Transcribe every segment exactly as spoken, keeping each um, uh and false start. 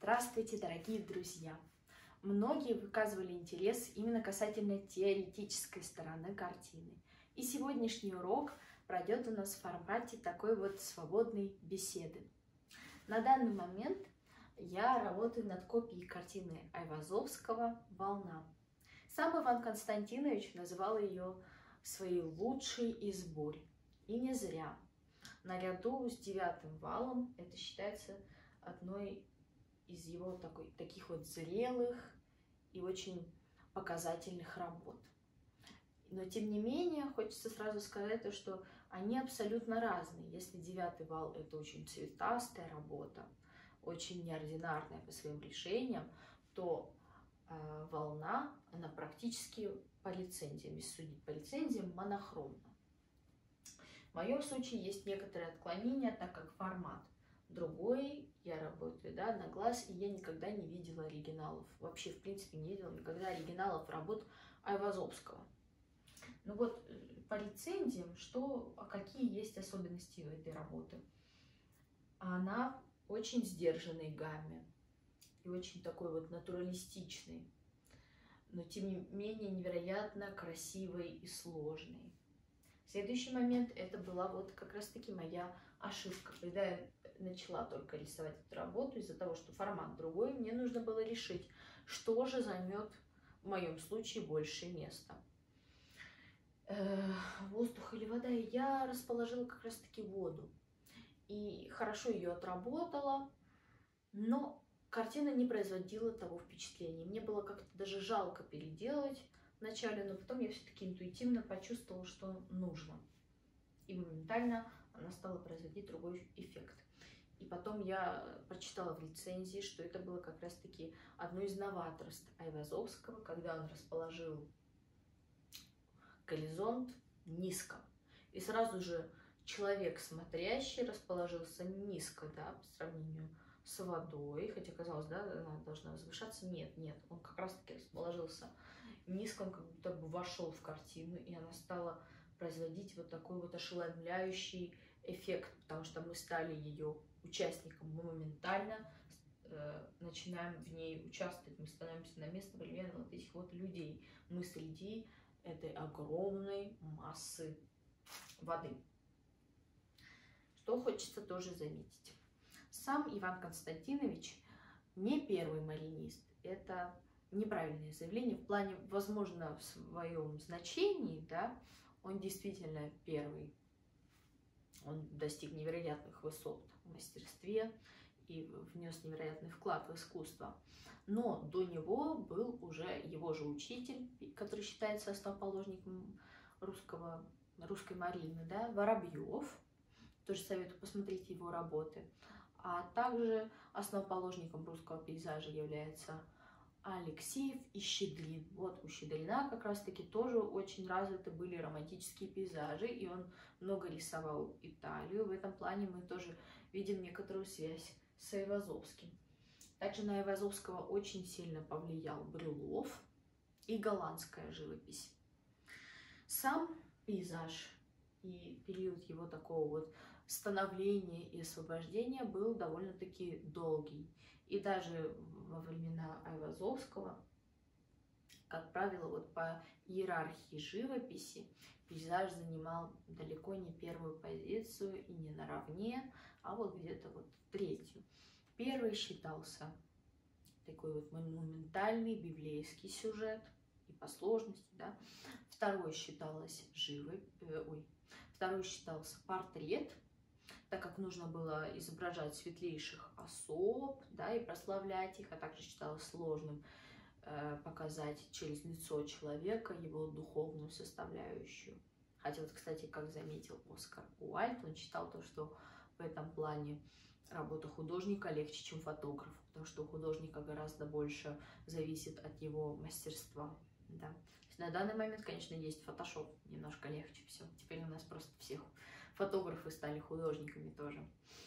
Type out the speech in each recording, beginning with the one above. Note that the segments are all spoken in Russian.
Здравствуйте, дорогие друзья! Многие выказывали интерес именно касательно теоретической стороны картины. И сегодняшний урок пройдет у нас в формате такой вот свободной беседы. На данный момент я работаю над копией картины Айвазовского «Волна». Сам Иван Константинович называл ее своей лучшей из бурь. И не зря. Наряду с девятым валом это считается одной из его такой, таких вот зрелых и очень показательных работ. Но тем не менее, хочется сразу сказать то, что они абсолютно разные. Если девятый вал — это очень цветастая работа, очень неординарная по своим решениям, то э, волна, она практически по лицензиям, если судить по лицензиям, монохромна. В моем случае есть некоторые отклонения, так как формат другой, я работаю, да, на глаз, и я никогда не видела оригиналов. Вообще, в принципе, не видела никогда оригиналов работ Айвазовского. Ну вот, по лицензиям, что, а какие есть особенности у этой работы? Она очень сдержанной гамме и очень такой вот натуралистичной, но тем не менее невероятно красивой и сложной. Следующий момент, это была вот как раз-таки моя ошибка. Когда я начала только рисовать эту работу, из-за того, что формат другой, мне нужно было решить, что же займет в моем случае больше места. Э, воздух или вода. И я расположила как раз-таки воду. И хорошо ее отработала, но картина не производила того впечатления. Мне было как-то даже жалко переделать вначале, но потом я все-таки интуитивно почувствовала, что нужно. И моментально она стала производить другой эффект. И потом я прочитала в лицензии, что это было как раз-таки одно из новаторств Айвазовского, когда он расположил горизонт низко. И сразу же человек, смотрящий, расположился низко, да, по сравнению с водой. Хотя казалось, да, она должна возвышаться. Нет, нет, он как раз-таки расположился низко, он как будто бы вошел в картину, и она стала производить вот такой вот ошеломляющий эффект, потому что мы стали ее участником, мы моментально э, начинаем в ней участвовать, мы становимся на место примерно вот этих вот людей, мы среди этой огромной массы воды. Что хочется тоже заметить. Сам Иван Константинович не первый маринист, это неправильное заявление в плане, возможно, в своем значении, да, он действительно первый. Он достиг невероятных высот в мастерстве и внес невероятный вклад в искусство. Но до него был уже его же учитель, который считается основоположником русского, русской марины, да, Воробьев. Тоже советую посмотреть его работы. А также основоположником русского пейзажа является Алексеев и Щедрин. Вот у Щедрина как раз-таки тоже очень развиты были романтические пейзажи, и он много рисовал Италию. В этом плане мы тоже видим некоторую связь с Айвазовским. Также на Айвазовского очень сильно повлиял Брюлов и голландская живопись. Сам пейзаж и период его такого вот становления и освобождения был довольно-таки долгий. И даже во времена Айвазовского, как правило, вот по иерархии живописи пейзаж занимал далеко не первую позицию и не наравне, а вот где-то вот третью. Первый считался такой вот монументальный библейский сюжет и по сложности, да. Второй считалось живопись, э, ой, второй считался портрет, так как нужно было изображать светлейших особ, да, и прославлять их, а также считалось сложным э, показать через лицо человека его духовную составляющую. Хотя вот, кстати, как заметил Оскар Уальд, он считал то, что в этом плане работа художника легче, чем фотографа, потому что у художника гораздо больше зависит от его мастерства. Да. На данный момент, конечно, есть фотошоп, немножко легче все. Теперь у нас просто всех фотографы стали художниками тоже.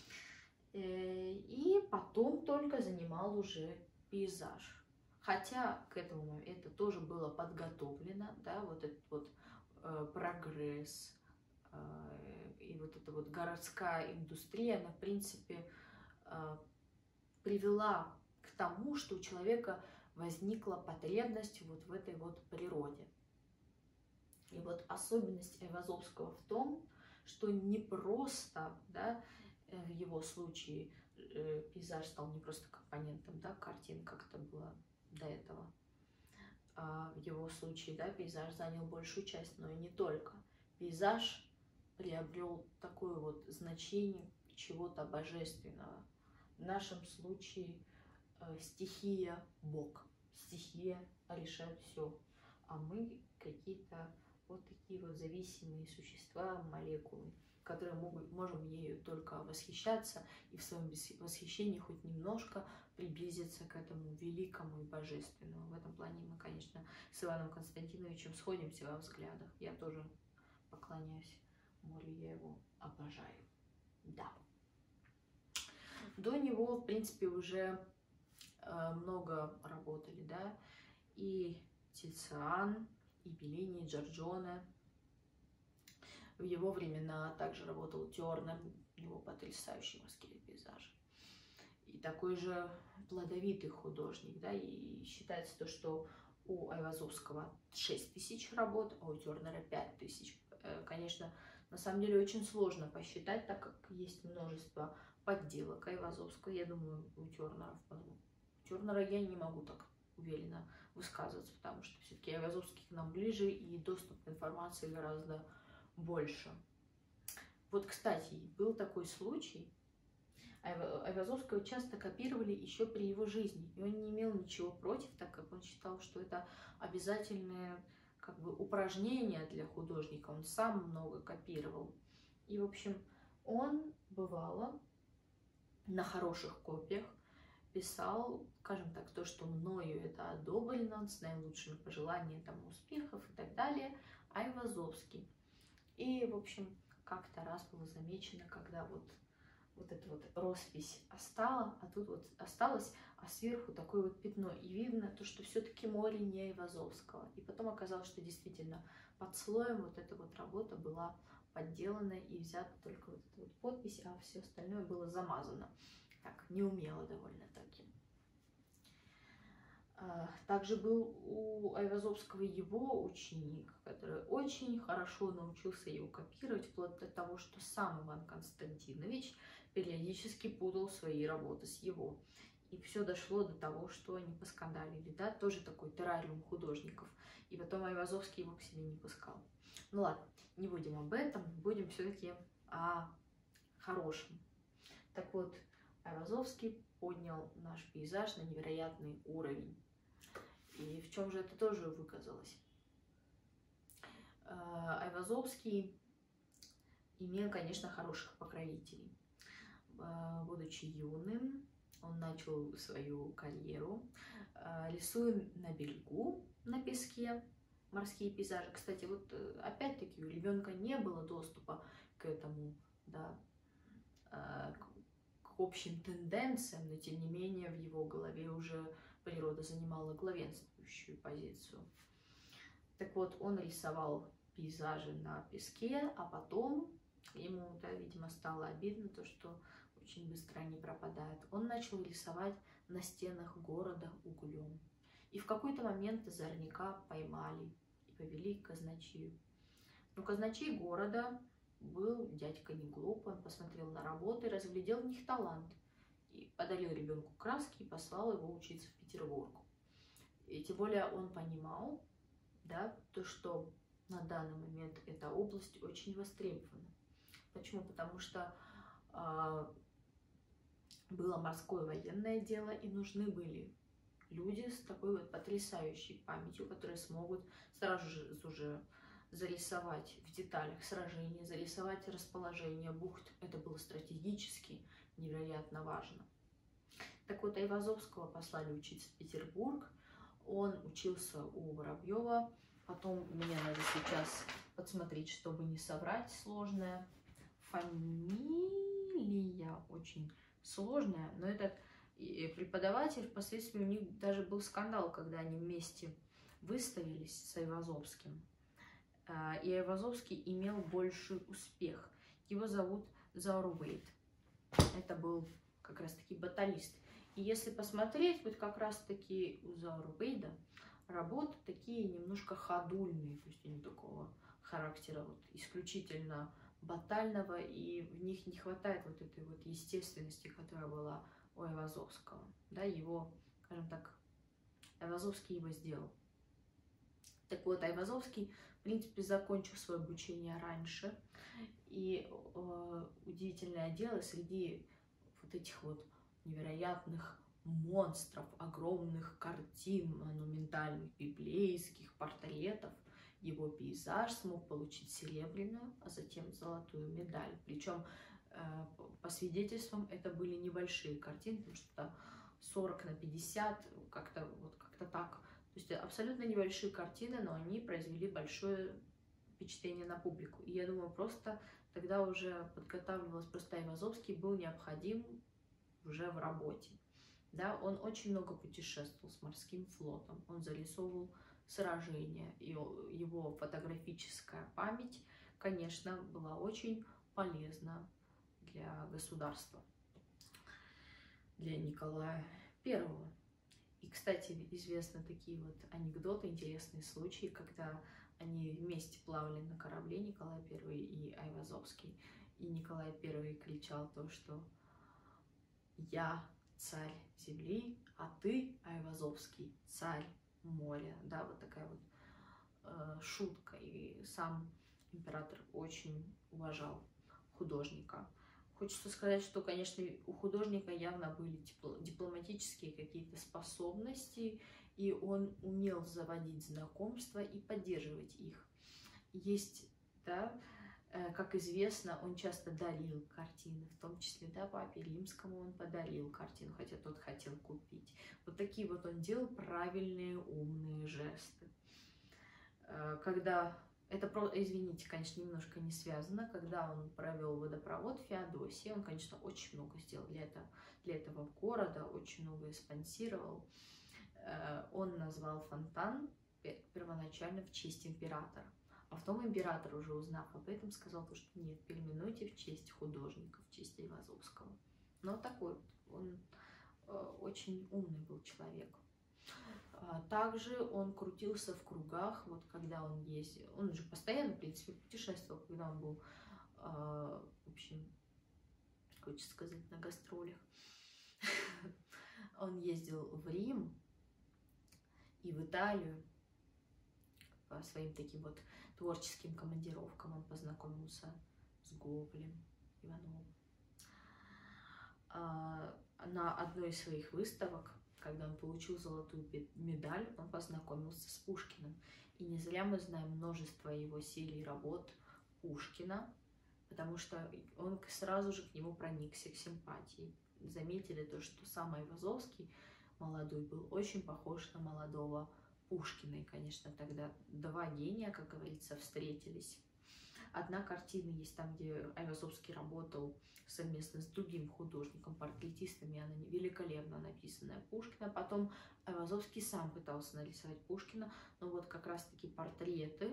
И потом только занимал уже пейзаж. Хотя к этому моменту это тоже было подготовлено, да, вот этот вот э, прогресс э, и вот эта вот городская индустрия, она, в принципе, э, привела к тому, что у человека возникла потребность вот в этой вот природе. И вот особенность Айвазовского в том, что не просто, да, в его случае э, пейзаж стал не просто компонентом, да, картин, как это было до этого. А в его случае, да, пейзаж занял большую часть, но и не только. Пейзаж приобрел такое вот значение чего-то божественного. В нашем случае э, стихия Бог. Стихия решает все. А мы какие-то вот такие вот зависимые существа, молекулы, которые могут, можем ею только восхищаться и в своем восхищении хоть немножко приблизиться к этому великому и божественному. В этом плане мы, конечно, с Иваном Константиновичем сходимся во взглядах. Я тоже поклоняюсь морю, я его обожаю. Да. До него, в принципе, уже э, много работали, да, и Тициан, и Беллини, и Джорджоне. В его времена также работал Тернер, у него потрясающие морские пейзажи. И такой же плодовитый художник, да, и считается то, что у Айвазовского шесть тысяч работ, а у Тернера пять тысяч. Конечно, на самом деле очень сложно посчитать, так как есть множество подделок Айвазовского. Я думаю, у Тернера, у Тернера я не могу так уверенно высказываться, потому что все-таки Айвазовский к нам ближе и доступ к информации гораздо больше. Вот, кстати, был такой случай. Айвазовского часто копировали еще при его жизни, и он не имел ничего против, так как он считал, что это обязательное как бы упражнение для художника. Он сам много копировал. И, в общем, он, бывало, на хороших копиях писал, скажем так, то, что мною это одобрено, с наилучшими пожеланиями, там, успехов и так далее, Айвазовский. И, в общем, как-то раз было замечено, когда вот, вот эта вот роспись остала, а тут вот осталось, а сверху такое вот пятно. И видно то, что все-таки море не Айвазовского. И потом оказалось, что действительно под слоем вот эта вот работа была подделана и взята только вот эта вот подпись, а все остальное было замазано. Так, неумело довольно-таки. Также был у Айвазовского его ученик, который очень хорошо научился его копировать, вплоть до того, что сам Иван Константинович периодически путал свои работы с его. И все дошло до того, что они поскандалили, да, тоже такой террариум художников. И потом Айвазовский его к себе не пускал. Ну ладно, не будем об этом, будем все-таки о хорошем. Так вот, Айвазовский поднял наш пейзаж на невероятный уровень. И в чем же это тоже выказалось? Айвазовский имел, конечно, хороших покровителей. Будучи юным, он начал свою карьеру, рисуя на берегу, на песке, морские пейзажи. Кстати, вот опять-таки у ребенка не было доступа к этому, да, к общим тенденциям, но тем не менее в его голове уже природа занимала главенствующую позицию. Так вот, он рисовал пейзажи на песке, а потом ему, да, видимо, стало обидно то, что очень быстро они пропадают. Он начал рисовать на стенах города углем. И в какой-то момент озорника поймали и повели к казначею. Но казначей города был дядька не глуп, он посмотрел на работы, разглядел в них талант. И подарил ребенку краски и послал его учиться в Петербург. И тем более он понимал, да, то, что на данный момент эта область очень востребована. Почему? Потому что э, было морское военное дело, и нужны были люди с такой вот потрясающей памятью, которые смогут сразу же уже зарисовать в деталях сражения, зарисовать расположение бухт. Это было стратегически невероятно важно. Так вот, Айвазовского послали учиться в Петербург. Он учился у Воробьева. Потом мне надо сейчас подсмотреть, чтобы не соврать, сложная фамилия, очень сложная. Но этот преподаватель, впоследствии у них даже был скандал, когда они вместе выставились с Айвазовским. И Айвазовский имел больший успех. Его зовут Заурвейт. Это был как раз-таки баталист. И если посмотреть, вот как раз-таки у Заурбейда работы такие немножко ходульные, то есть они такого характера вот исключительно батального, и в них не хватает вот этой вот естественности, которая была у Айвазовского. Да, его, скажем так, Айвазовский его сделал. Так вот, Айвазовский, в принципе, закончил свое обучение раньше. И э, удивительное дело, среди вот этих вот невероятных монстров, огромных картин, монументальных, библейских, портретов, его пейзаж смог получить серебряную, а затем золотую медаль. Причем, э, по свидетельствам, это были небольшие картины, потому что сорок на пятьдесят, как-то вот как-то так. То есть абсолютно небольшие картины, но они произвели большое впечатление на публику. И я думаю, просто тогда уже подготавливалась, просто Айвазовский был необходим уже в работе. Да, он очень много путешествовал с морским флотом, он зарисовывал сражения, и его фотографическая память, конечно, была очень полезна для государства, для Николая Первого. И, кстати, известны такие вот анекдоты, интересные случаи, когда они вместе плавали на корабле, Николай Первый и Айвазовский, и Николай Первый кричал то, что «Я царь земли, а ты, Айвазовский, царь моря». Да, вот такая вот э, шутка. И сам император очень уважал художника. Хочется сказать, что, конечно, у художника явно были дипломатические какие-то способности, и он умел заводить знакомства и поддерживать их. Есть, да, как известно, он часто дарил картины, в том числе, да, папе Римскому он подарил картину, хотя тот хотел купить. Вот такие вот он делал правильные, умные жесты. Когда, это, извините, конечно, немножко не связано, когда он провел водопровод в Феодосии, он, конечно, очень много сделал для этого, для этого города, очень многое спонсировал. Он назвал фонтан первоначально в честь императора. А потом император, уже узнав об этом, сказал, что нет, переименуйте в честь художника, в честь Айвазовского. Но такой он э, очень умный был человек. А также он крутился в кругах, вот когда он ездил, он же постоянно, в принципе, путешествовал, когда он был, э, в общем, хочется сказать, на гастролях. Он ездил в Рим и в Италию по своим таким вот творческим командировкам. Он познакомился с Гоголем, Ивановым. А, на одной из своих выставок, когда он получил золотую медаль, он познакомился с Пушкиным. И не зря мы знаем множество его серий работ Пушкина, потому что он сразу же к нему проникся, к симпатии. Заметили то, что сам Айвазовский молодой был очень похож на молодого Пушкина. И, конечно, тогда два гения, как говорится, встретились. Одна картина есть там, где Айвазовский работал совместно с другим художником, портретистом, и она великолепно написанная Пушкина. Потом Айвазовский сам пытался нарисовать Пушкина, но вот как раз-таки портреты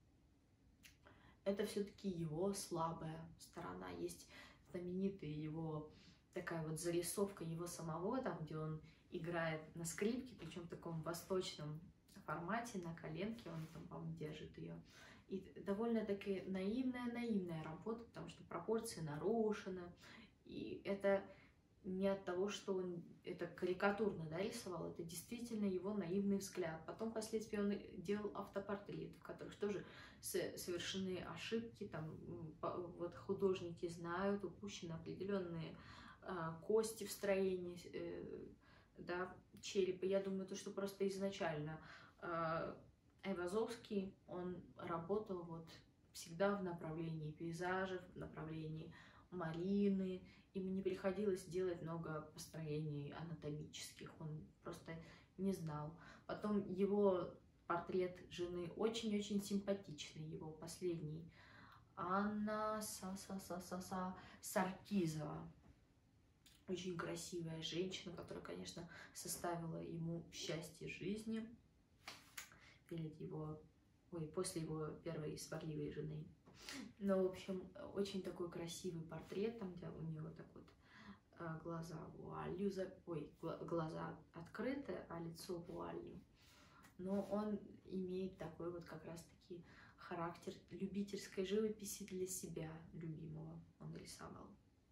— это все-таки его слабая сторона. Есть знаменитая его такая вот зарисовка его самого, там, где он играет на скрипке, причем в таком восточном формате, на коленке он там, по-моему, держит ее. И довольно-таки наивная-наивная работа, потому что пропорции нарушены. И это не от того, что он это карикатурно, да, рисовал, это действительно его наивный взгляд. Потом, впоследствии, он делал автопортреты, в которых тоже совершены ошибки. Там вот художники знают, упущены определенные а, кости в строении, э, да, черепа. Я думаю, то, что просто изначально а, Айвазовский, он работал вот всегда в направлении пейзажев, в направлении марины. Ему не приходилось делать много построений анатомических, он просто не знал. Потом его портрет жены очень-очень симпатичный, его последний. Анна Са-Са-Са-Са-Са Саркизова. Очень красивая женщина, которая, конечно, составила ему счастье жизни перед его, ой, после его первой сварливой жены. Ну, в общем, очень такой красивый портрет, там, где у него так вот глаза вуалью, ой, глаза открыты, а лицо вуалью. Но он имеет такой вот как раз-таки характер любительской живописи для себя любимого он рисовал.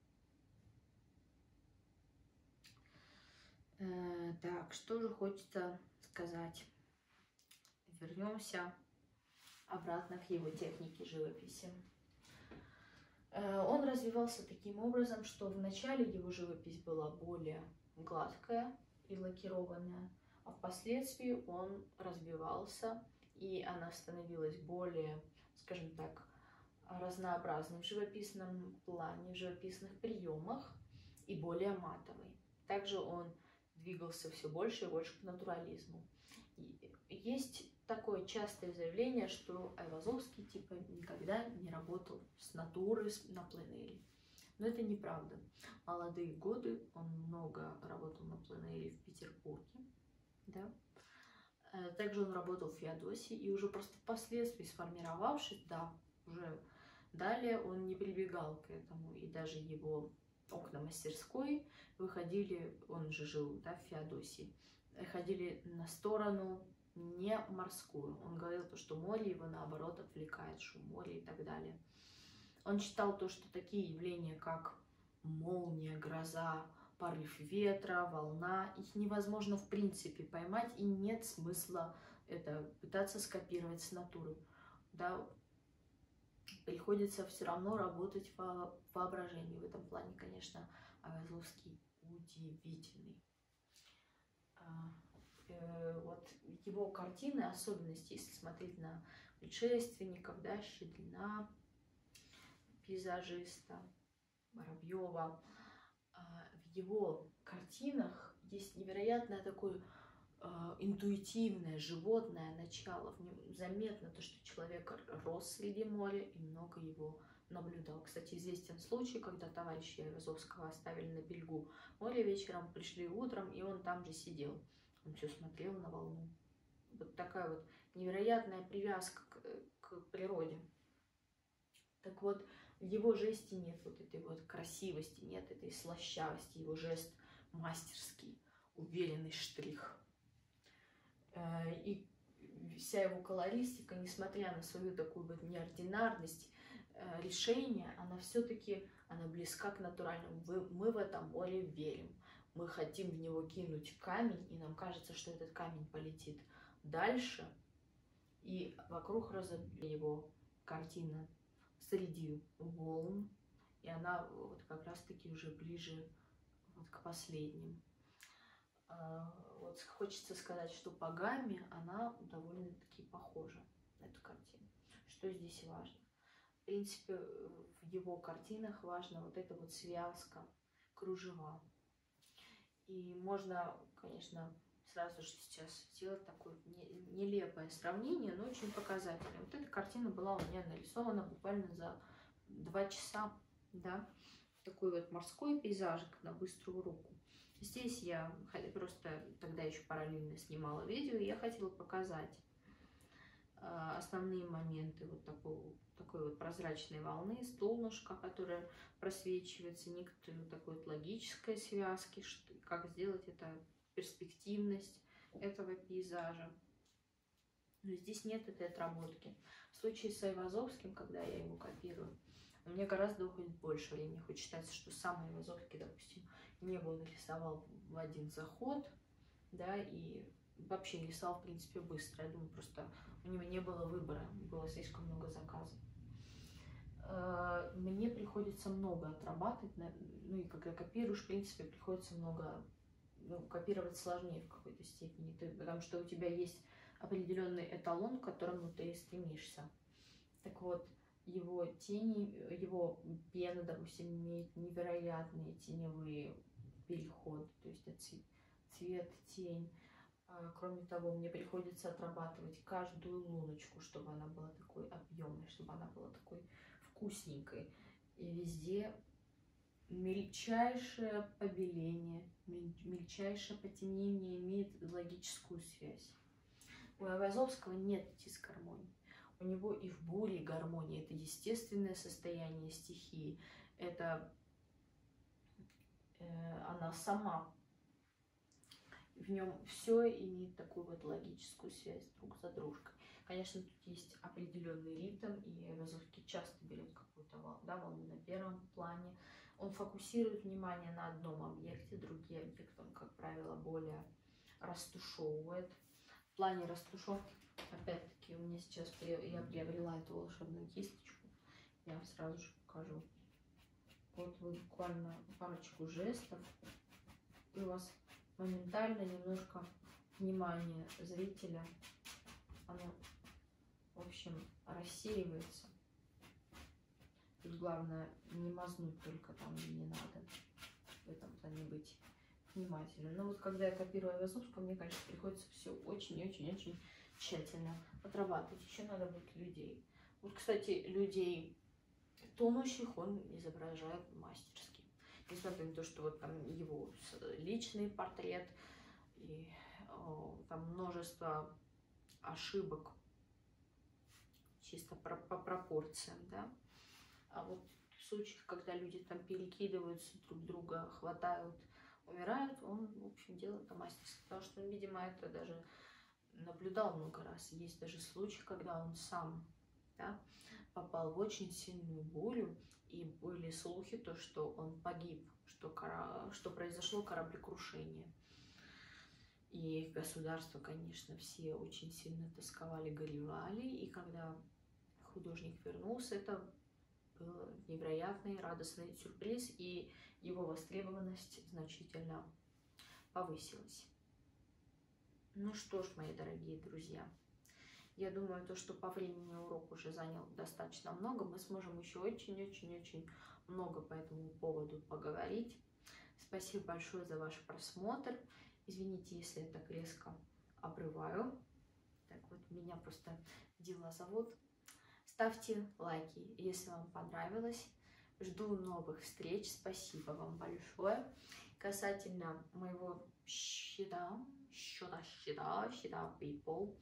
Э, так, что же хочется сказать? Вернемся обратно к его технике живописи. Э, он развивался таким образом, что вначале его живопись была более гладкая и лакированная, а впоследствии он развивался, и она становилась более, скажем так, разнообразной в живописном плане, в живописных приемах и более матовой. Также он двигался все больше и больше к натурализму. И есть такое частое заявление, что Айвазовский типа никогда не работал с натурой на пленэре. Но это неправда. В молодые годы он много работал на пленэре в Петербурге. Да? Также он работал в Феодосии, и уже просто впоследствии сформировавшись, да, уже далее он не прибегал к этому, и даже его окна мастерской выходили, он же жил, да, в Феодосии, ходили на сторону не морскую. Он говорил, то, что море его наоборот отвлекает, шум моря и так далее. Он считал то, что такие явления, как молния, гроза, порыв ветра, волна, их невозможно в принципе поймать, и нет смысла это пытаться скопировать с натуры. Да, приходится все равно работать в воображении. В этом плане, конечно, Айвазовский удивительный. Вот его картины, особенности, если смотреть на предшественников, да, Щедрина, пейзажиста, Воробьева, в его картинах есть невероятное такое интуитивное, животное начало. В нем заметно то, что человек рос среди моря и много его наблюдал. Кстати, известен случай, когда товарища Айвазовского оставили на берегу моря вечером, пришли утром, и он там же сидел. Он все смотрел на волну. Вот такая вот невероятная привязка к, к природе. Так вот, в его жесте нет вот этой вот красивости, нет этой слащавости. Его жест мастерский, уверенный штрих. И вся его колористика, несмотря на свою такую вот неординарность решения, она все-таки она близка к натуральному. Мы в этом море верим. Мы хотим в него кинуть камень, и нам кажется, что этот камень полетит дальше. И вокруг разобьет его картина среди волн, и она вот как раз-таки уже ближе вот к последним. Вот хочется сказать, что по гамме она довольно-таки похожа на эту картину. Что здесь важно? В принципе, в его картинах важна вот эта вот связка, кружева. И можно, конечно, сразу же сейчас сделать такое нелепое сравнение, но очень показательное. Вот эта картина была у меня нарисована буквально за два часа, да, такой вот морской пейзажик на быструю руку. Здесь я просто тогда еще параллельно снимала видео, и я хотела показать основные моменты вот такого, такой вот прозрачной волны, солнышко, которое просвечивается, некоторые вот такой вот логической связки, что, как сделать это, перспективность этого пейзажа. Но здесь нет этой отработки. В случае с Айвазовским, когда я его копирую, у меня гораздо уходит больше времени. Хоть считается, что сам Айвазовский, допустим, небо нарисовал в один заход, да, и вообще рисовал, в принципе, быстро. Я думаю, просто у него не было выбора, было слишком много заказов. Мне приходится много отрабатывать, ну и когда копируешь, в принципе, приходится много, ну, копировать сложнее в какой-то степени, ты, потому что у тебя есть определенный эталон, к которому ты стремишься. Так вот, его тени, его пена, допустим, имеет невероятные теневые переходы, то есть это цвет, тень. Кроме того, мне приходится отрабатывать каждую луночку, чтобы она была такой объемной, чтобы она была такой вкусненькой. И везде мельчайшее побеление, мельчайшее потемнение имеет логическую связь. У Айвазовского нет дисгармонии. У него и в буре гармония. Это естественное состояние стихии. Это, э, она сама. В нем все имеет такую вот логическую связь друг за дружкой. Конечно, тут есть определенный ритм, и Айвазовский часто берет какую-то волну, да, волну на первом плане. Он фокусирует внимание на одном объекте, другие объекты он, как правило, более растушевывает. В плане растушевки, опять-таки, у меня сейчас я приобрела эту волшебную кисточку, я вам сразу же покажу. Вот буквально парочку жестов, и у вас моментально немножко внимание зрителя, оно, в общем, рассеивается. Тут главное не мазнуть только там, где не надо. В этом плане быть внимательным. Но вот когда я копирую Айвазовского, мне, конечно, приходится все очень-очень-очень тщательно отрабатывать. Еще надо будет людей. Вот, кстати, людей тонущих он изображает мастерски. Несмотря на то, что вот там его личный портрет и о, там множество ошибок чисто по, по пропорциям, да. А вот в случаях, когда люди там перекидываются друг друга, хватают, умирают, он, в общем, делает это мастерски. Потому что, видимо, это даже наблюдал много раз. Есть даже случаи, когда он сам, да, попал в очень сильную бурю, и были слухи, то, что он погиб, что, кора... что произошло кораблекрушение. И государство, конечно, все очень сильно тосковали, горевали, и когда художник вернулся, это был невероятный, радостный сюрприз, и его востребованность значительно повысилась. Ну что ж, мои дорогие друзья, я думаю, то, что по времени урок уже занял достаточно много, мы сможем еще очень-очень-очень много по этому поводу поговорить. Спасибо большое за ваш просмотр. Извините, если я так резко обрываю. Так вот, меня просто дела зовут. Ставьте лайки, если вам понравилось. Жду новых встреч. Спасибо вам большое. Касательно моего счета, счета, счета, счета people,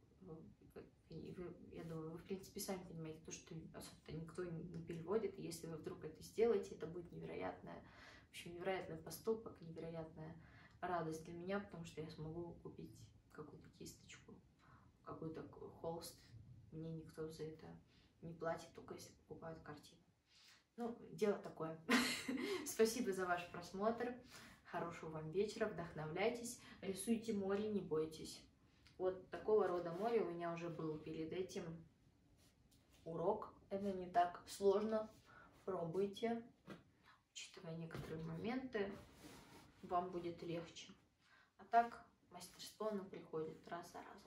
вы, я думаю, вы, в принципе, сами понимаете, то, что особенно никто не переводит, и если вы вдруг это сделаете, это будет невероятная, в общем, невероятный поступок, невероятная радость для меня, потому что я смогу купить какую-то кисточку, какой-то холст. Мне никто за это не платит, только если покупают картину. Ну, дело такое. Спасибо за ваш просмотр. Хорошего вам вечера. Вдохновляйтесь. Рисуйте море, не бойтесь. Вот такого рода море у меня уже был перед этим урок. Это не так сложно. Пробуйте. Учитывая некоторые моменты, вам будет легче. А так мастерство, оно приходит раз за разом.